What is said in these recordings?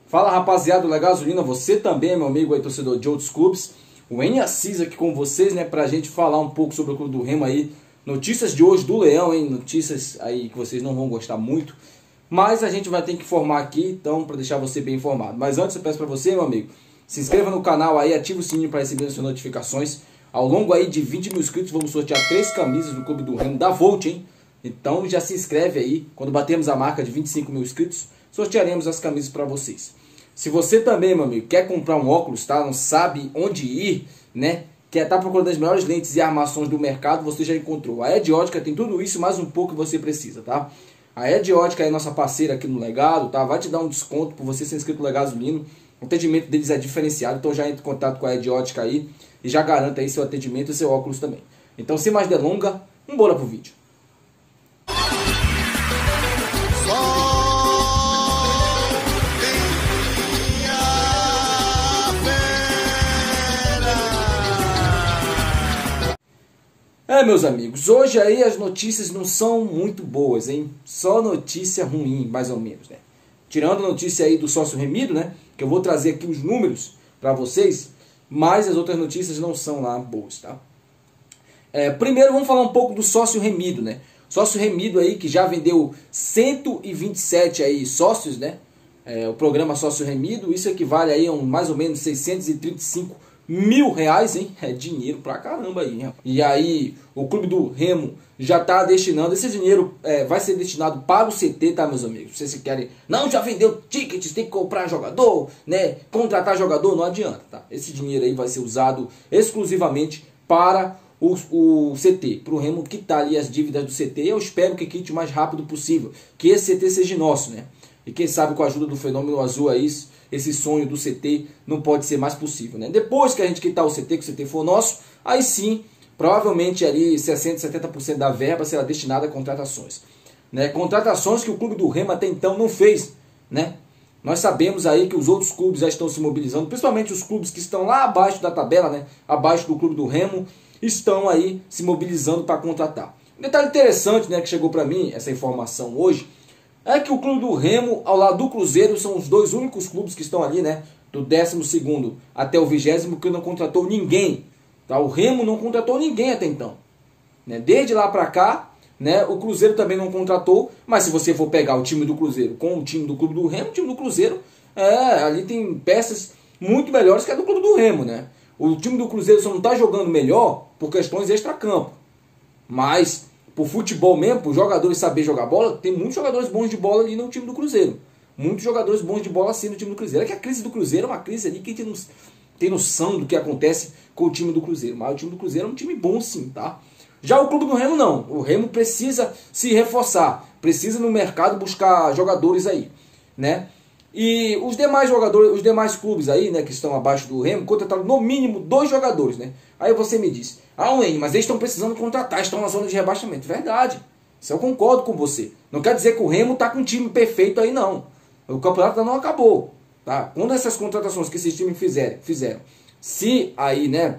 Fala rapaziada do Legasolina, você também é meu amigo aí, torcedor de outros clubes. O N Assis aqui com vocês, né, pra gente falar um pouco sobre o clube do Remo aí. Notícias de hoje do Leão, hein, notícias aí que vocês não vão gostar muito. Mas a gente vai ter que informar aqui, então, pra deixar você bem informado. Mas antes eu peço pra você, meu amigo, se inscreva no canal aí, ativa o sininho pra receber as suas notificações. Ao longo aí de 20 mil inscritos, vamos sortear 3 camisas do clube do Remo da Volt, hein. Então já se inscreve aí, quando batermos a marca de 25 mil inscritos, sortearemos as camisas pra vocês. Se você também, meu amigo, quer comprar um óculos, tá? Não sabe onde ir, né? Quer estar procurando as melhores lentes e armações do mercado, você já encontrou. A Ed Ótica tem tudo isso e mais um pouco que você precisa, tá? A Ed Ótica é nossa parceira aqui no Legado, tá? Vai te dar um desconto por você ser inscrito no Legasolino. O atendimento deles é diferenciado, então já entre em contato com a Ed Ótica aí e já garanta aí seu atendimento e seu óculos também. Então, sem mais delongas, bora pro vídeo. Meus amigos, hoje aí as notícias não são muito boas, hein? Só notícia ruim, mais ou menos, né? Tirando a notícia aí do sócio remido, né? Que eu vou trazer aqui os números para vocês, mas as outras notícias não são lá boas, tá? Primeiro vamos falar um pouco do sócio remido, né? Sócio remido aí que já vendeu 127 aí sócios, né? O programa sócio remido, isso equivale aí a mais ou menos 635 mil reais, hein? É dinheiro pra caramba aí, hein? E aí, o clube do Remo já tá destinando, esse dinheiro vai ser destinado para o CT, tá, meus amigos? Vocês querem, não, já vendeu tickets, tem que comprar jogador, né? Contratar jogador, não adianta, tá? Esse dinheiro aí vai ser usado exclusivamente para o CT, para o Remo quitar ali as dívidas do CT. Eu espero que quite o mais rápido possível, que esse CT seja nosso, né? E quem sabe com a ajuda do Fenômeno Azul aí, esse sonho do CT não pode ser mais possível, né? Depois que a gente quitar o CT, que o CT for nosso, aí sim, provavelmente ali 60%, 70% da verba será destinada a contratações, né? Contratações que o clube do Remo até então não fez, né? Nós sabemos aí que os outros clubes já estão se mobilizando, principalmente os clubes que estão lá abaixo da tabela, né? Abaixo do clube do Remo, estão aí se mobilizando para contratar. Um detalhe interessante, né, que chegou para mim, essa informação hoje, é que o clube do Remo, ao lado do Cruzeiro, são os dois únicos clubes que estão ali, né? Do 12º até o 20º, que não contratou ninguém. Tá? O Remo não contratou ninguém até então. Né? Desde lá pra cá, né? O Cruzeiro também não contratou. Mas se você for pegar o time do Cruzeiro com o time do clube do Remo, o time do Cruzeiro, ali tem peças muito melhores que a do clube do Remo, né? O time do Cruzeiro só não está jogando melhor por questões extracampo. Mas por futebol mesmo, por jogadores saber jogar bola, tem muitos jogadores bons de bola ali no time do Cruzeiro. Muitos jogadores bons de bola assim no time do Cruzeiro. É que a crise do Cruzeiro é uma crise ali que a gente tem noção do que acontece com o time do Cruzeiro. Mas o time do Cruzeiro é um time bom sim, tá? Já o clube do Remo não. O Remo precisa se reforçar. Precisa no mercado buscar jogadores aí, né? E os demais jogadores, os demais clubes aí, né, que estão abaixo do Remo, contrataram no mínimo 2 jogadores, né? Aí você me diz, Wayne, mas eles estão precisando contratar, estão na zona de rebaixamento. Verdade, isso eu concordo com você. Não quer dizer que o Remo está com um time perfeito aí, não. O campeonato não acabou, tá? Quando essas contratações que esses times fizeram, se aí, né,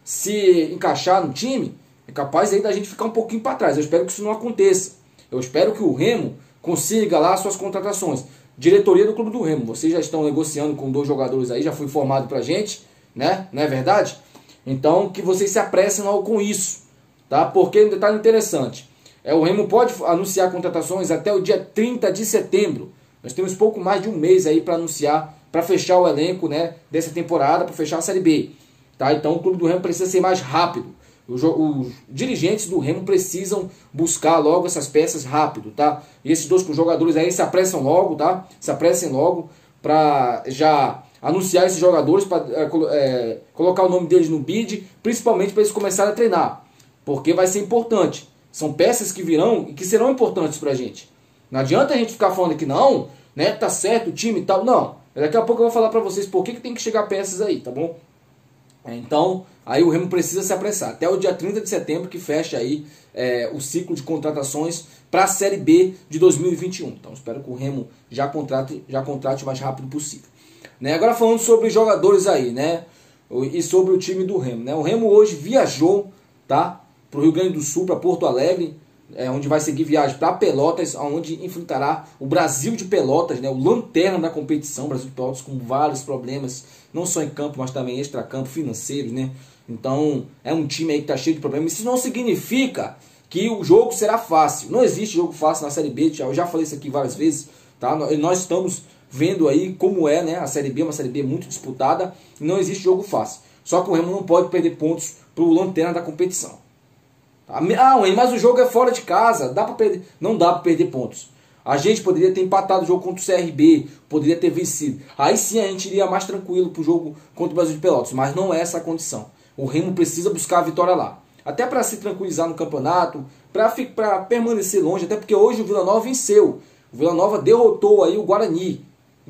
se encaixar no time, é capaz aí da gente ficar um pouquinho para trás. Eu espero que isso não aconteça. Eu espero que o Remo consiga lá suas contratações. Diretoria do clube do Remo, vocês já estão negociando com 2 jogadores aí, já foi informado pra gente, né? Não é verdade? Então, que vocês se apressem logo com isso, tá? Porque um detalhe interessante, o Remo pode anunciar contratações até o dia 30 de setembro. Nós temos pouco mais de um mês aí para anunciar, para fechar o elenco, né, dessa temporada, para fechar a Série B, tá? Então, o clube do Remo precisa ser mais rápido. Os dirigentes do Remo precisam buscar logo essas peças rápido, tá? E esses 2 jogadores aí se apressam logo, tá? Se apressem logo para já anunciar esses jogadores, para colocar o nome deles no bid, principalmente para eles começarem a treinar, porque vai ser importante. São peças que virão e que serão importantes pra gente. Não adianta a gente ficar falando que não, né? Tá certo o time e tal. Não. Daqui a pouco eu vou falar pra vocês por que tem que chegar peças aí, tá bom? Então, aí o Remo precisa se apressar. Até o dia 30 de setembro que fecha aí o ciclo de contratações para a Série B de 2021. Então, espero que o Remo já contrate o mais rápido possível. Né? Agora falando sobre os jogadores aí, né? E sobre o time do Remo, né? O Remo hoje viajou, tá? Para o Rio Grande do Sul, para Porto Alegre, onde vai seguir viagem para Pelotas, onde enfrentará o Brasil de Pelotas, né, o lanterna da competição. O Brasil de Pelotas com vários problemas, não só em campo, mas também extracampo, financeiros, né? Então é um time aí que está cheio de problemas. Isso não significa que o jogo será fácil. Não existe jogo fácil na Série B, eu já falei isso aqui várias vezes, tá? Nós estamos vendo aí como é, né? A Série B é uma Série B muito disputada e não existe jogo fácil. Só que o Remo não pode perder pontos para o lanterna da competição. Mas o jogo é fora de casa, dá pra perder. Não dá para perder pontos. A gente poderia ter empatado o jogo contra o CRB, poderia ter vencido. Aí sim a gente iria mais tranquilo para o jogo contra o Brasil de Pelotas, mas não é essa a condição. O Remo precisa buscar a vitória lá. Até para se tranquilizar no campeonato, para permanecer longe, até porque hoje o Vila Nova venceu. O Vila Nova derrotou aí o Guarani.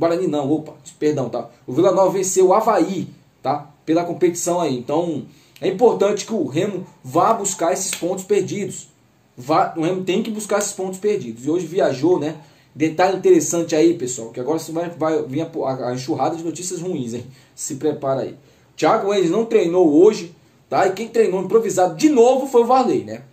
Tá? O Vila Nova venceu o Avaí, tá? Pela competição aí. Então é importante que o Remo vá buscar esses pontos perdidos. O Remo tem que buscar esses pontos perdidos. E hoje viajou, né? Detalhe interessante aí, pessoal, que agora vai vir a enxurrada de notícias ruins, hein? Se prepara aí. Thiago Enes não treinou hoje, tá? E quem treinou improvisado de novo foi o Varley, né?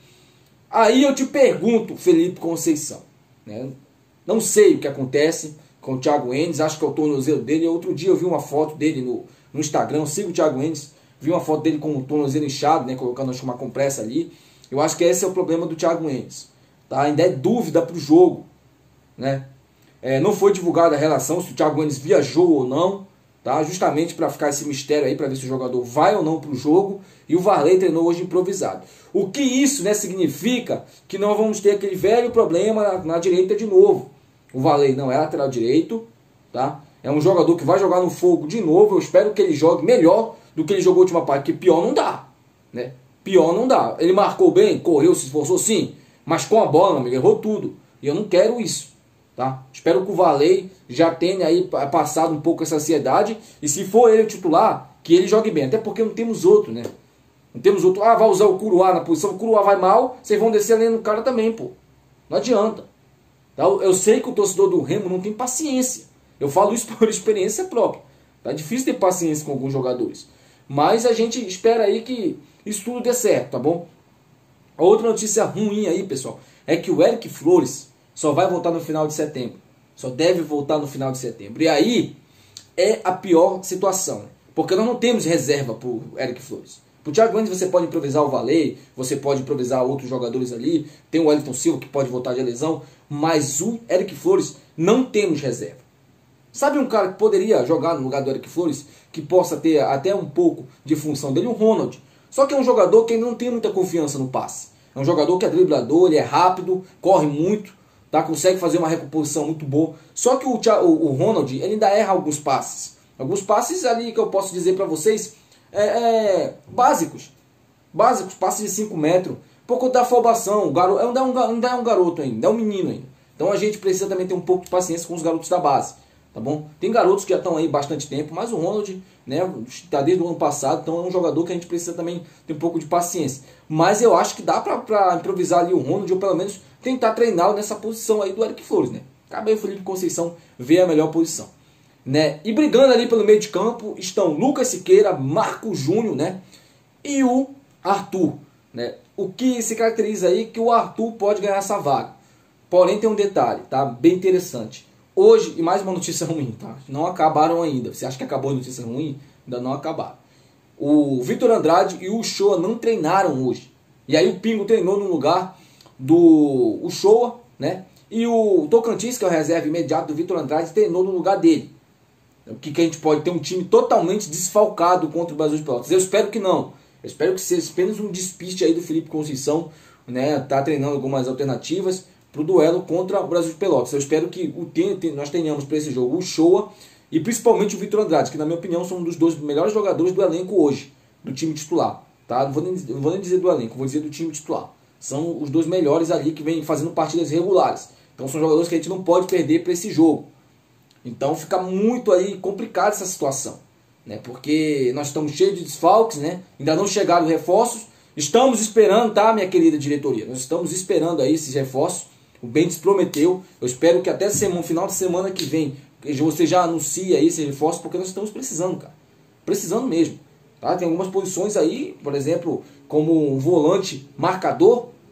Aí eu te pergunto, Felipe Conceição, né? Não sei o que acontece com o Thiago Enes, acho que é o tornozelo dele. Outro dia eu vi uma foto dele no Instagram, eu sigo o Thiago Enes, vi uma foto dele com o tornozelo inchado, né? Colocando acho, uma compressa ali. Eu acho que esse é o problema do Thiago Enes, tá? Ainda é dúvida para o jogo, né? Não foi divulgada a relação se o Thiago Enes viajou ou não, tá? Justamente para ficar esse mistério aí, para ver se o jogador vai ou não para o jogo. E o Varley treinou hoje improvisado. O que isso, né, significa? Que não vamos ter aquele velho problema na direita de novo. O Varley não é lateral direito, tá? É um jogador que vai jogar no fogo de novo. Eu espero que ele jogue melhor do que ele jogou a última parte, porque pior não dá, né? Pior não dá. Ele marcou bem, correu, se esforçou sim, mas com a bola, meu amigo, errou tudo. E eu não quero isso, tá? Espero que o Varley já tenha aí passado um pouco essa ansiedade. E se for ele o titular, que ele jogue bem. Até porque não temos outro, né? Não temos outro. Vai usar o Curuá na posição. O Curuá vai mal, vocês vão descer além do cara também, pô. Não adianta. Tá? Eu sei que o torcedor do Remo não tem paciência. Eu falo isso por experiência própria. Tá difícil ter paciência com alguns jogadores. Mas a gente espera aí que isso tudo dê certo, tá bom? A outra notícia ruim aí, pessoal, é que o Eric Flores só vai voltar no final de setembro. Só deve voltar no final de setembro. E aí é a pior situação. Porque nós não temos reserva para o Eric Flores. Para o Thiago Enes você pode improvisar o Varley, você pode improvisar outros jogadores ali. Tem o Wellington Silva que pode voltar de lesão. Mas o Eric Flores não temos reserva. Sabe um cara que poderia jogar no lugar do Eric Flores, que possa ter até um pouco de função dele? O Ronald. Só que é um jogador que não tem muita confiança no passe. É um jogador que é driblador, ele é rápido, corre muito, tá? Consegue fazer uma recomposição muito boa. Só que o Ronald, ele ainda erra alguns passes. Alguns passes ali que eu posso dizer para vocês básicos. Básicos, passes de 5 metros. Por conta da afobação. Ainda é um garoto ainda, é um menino ainda. Então a gente precisa também ter um pouco de paciência com os garotos da base. Tá bom? Tem garotos que já estão aí bastante tempo, mas o Ronald, né, está desde o ano passado, então é um jogador que a gente precisa também ter um pouco de paciência. Mas eu acho que dá para improvisar ali o Ronald, ou pelo menos tentar treiná-lo nessa posição aí do Eric Flores, né? Cabe aí o Felipe Conceição ver a melhor posição, né? E brigando ali pelo meio de campo estão Lucas Siqueira, Marco Júnior, né? E o Arthur, né? O que se caracteriza aí é que o Arthur pode ganhar essa vaga. Porém tem um detalhe, tá? Bem interessante. Hoje, e mais uma notícia ruim, tá? Não acabaram ainda. Você acha que acabou a notícia ruim? Ainda não acabaram. O Vitor Andrade e o Uchoa não treinaram hoje. E aí o Pingo treinou no lugar do Uchoa, né? E o Tocantins, que é o reserva imediato do Vitor Andrade, treinou no lugar dele. O que a gente pode ter um time totalmente desfalcado contra o Brasil de Pelotas? Eu espero que não. Eu espero que seja apenas um despiste aí do Felipe Conceição, né? Tá treinando algumas alternativas para o duelo contra o Brasil de Pelotas. Eu espero que nós tenhamos para esse jogo o Uchoa e principalmente o Vitor Andrade, que na minha opinião são um dos dois melhores jogadores do elenco hoje, do time titular. Tá? Não vou nem dizer do elenco, vou dizer do time titular. São os dois melhores ali que vêm fazendo partidas regulares. Então são jogadores que a gente não pode perder para esse jogo. Então fica muito aí complicada essa situação, né? Porque nós estamos cheios de desfalques, né? Ainda não chegaram reforços. Estamos esperando, tá, minha querida diretoria? Nós estamos esperando aí esses reforços. O Bentes prometeu. Eu espero que até final de semana que vem você já anuncie aí esse reforço, porque nós estamos precisando, cara. Precisando mesmo. Tá? Tem algumas posições aí, por exemplo, como um volante marcador,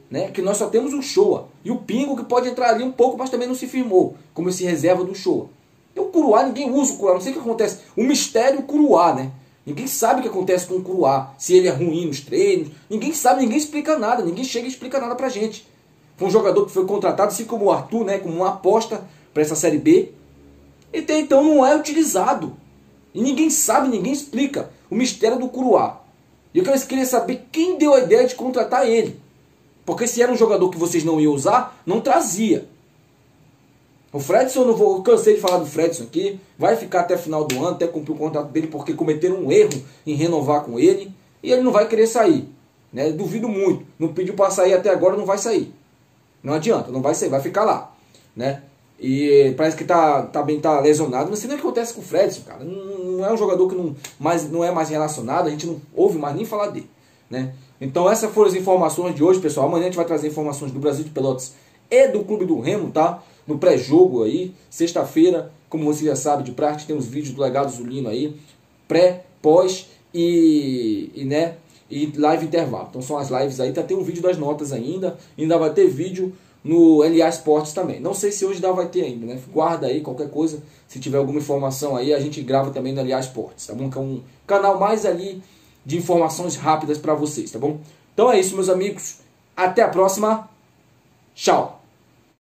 né? Que nós só temos o Shoa. E o Pingo que pode entrar ali um pouco, mas também não se firmou, como esse reserva do Shoa. E o Curuá, ninguém usa o Curuá, não sei o que acontece. O mistério Curuá, né? Ninguém sabe o que acontece com o Curuá, se ele é ruim nos treinos. Ninguém sabe, ninguém explica nada, ninguém chega e explica nada pra gente. Foi um jogador que foi contratado, assim como o Arthur, né? Como uma aposta para essa Série B. E até então não é utilizado. E ninguém sabe, ninguém explica o mistério do Curuá. E eu queria saber quem deu a ideia de contratar ele. Porque se era um jogador que vocês não iam usar, não trazia. O Fredson, eu cansei de falar do Fredson aqui, vai ficar até final do ano, até cumprir o contrato dele, porque cometeram um erro em renovar com ele, e ele não vai querer sair. Né? Duvido muito. Não pediu para sair até agora, não vai sair. Não adianta, não vai sair, vai ficar lá. Né? E parece que tá lesionado. Não sei nem o que acontece com o Fredson, cara. Não é um jogador que não é mais relacionado, a gente não ouve mais nem falar dele. Né? Então essas foram as informações de hoje, pessoal. Amanhã a gente vai trazer informações do Brasil de Pelotas e do Clube do Remo, tá? No pré-jogo aí, sexta-feira, como você já sabe, de prática, tem os vídeos do Legado Zulino aí, pré, pós e live intervalo. Então são as lives aí, tem um vídeo das notas ainda vai ter vídeo no LA Esportes também. Não sei se hoje vai ter ainda, né? Guarda aí qualquer coisa, se tiver alguma informação aí, a gente grava também no LA Esportes, tá bom? Que é um canal mais ali de informações rápidas para vocês, tá bom? Então é isso, meus amigos. Até a próxima. Tchau.